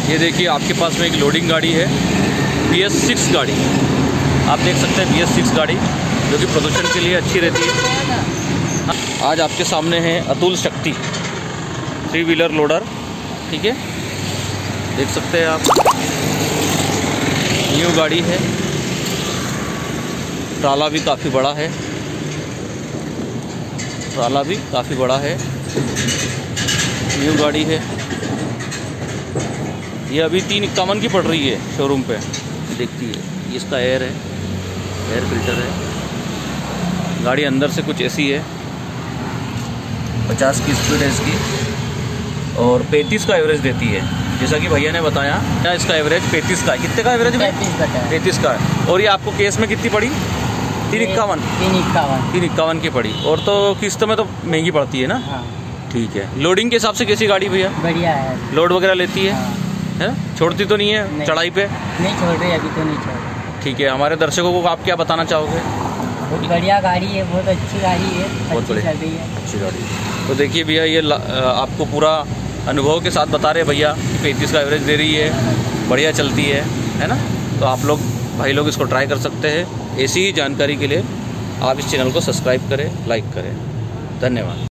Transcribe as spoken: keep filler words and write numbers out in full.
ये देखिए आपके पास में एक लोडिंग गाड़ी है, बी एस सिक्स गाड़ी। आप देख सकते हैं बी एस सिक्स गाड़ी जो कि प्रदूषण के लिए अच्छी रहती है। आज आपके सामने है अतुल शक्ति थ्री व्हीलर लोडर, ठीक है, देख सकते हैं आप। न्यू गाड़ी है, ट्राला भी काफ़ी बड़ा है, ट्राला भी काफ़ी बड़ा है, न्यू गाड़ी है। ये अभी तीन इक्यावन की पड़ रही है शोरूम पे, देखती है। ये इसका एयर है, एयर फिल्टर है। गाड़ी अंदर से कुछ ऐसी है, पचास की स्पीड है इसकी और पैंतीस का एवरेज देती है, जैसा कि भैया ने बताया। क्या इसका एवरेज पैंतीस का है? कितने का एवरेज में? पैंतीस का है। और ये आपको केस में कितनी पड़ी? तीन इक्यावन तीन इक्यावन तीन इक्यावन की पड़ी। और तो किस्त में तो महंगी पड़ती है ना? हाँ। ठीक है। लोडिंग के हिसाब से कैसी गाड़ी भैया? बढ़िया है। लोड वगैरह लेती है? हाँ। है? छोड़ती तो नहीं है नहीं। चढ़ाई पे? नहीं छोड़ रही, अभी तो नहीं छोड़ रही। ठीक है। हमारे दर्शकों को आप क्या बताना चाहोगे? बहुत बढ़िया गाड़ी है, बहुत अच्छी गाड़ी है, बहुत अच्छी बढ़िया। चल रही है। अच्छी गाड़ी। तो देखिए भैया, ये आपको पूरा अनुभव के साथ बता रहे भैया, पैंतीस का एवरेज दे रही है, बढ़िया चलती है, है ना? तो आप लोग भाई लोग इसको ट्राई कर सकते हैं। ऐसी ही जानकारी के लिए आप इस चैनल को सब्सक्राइब करें, लाइक करें। धन्यवाद।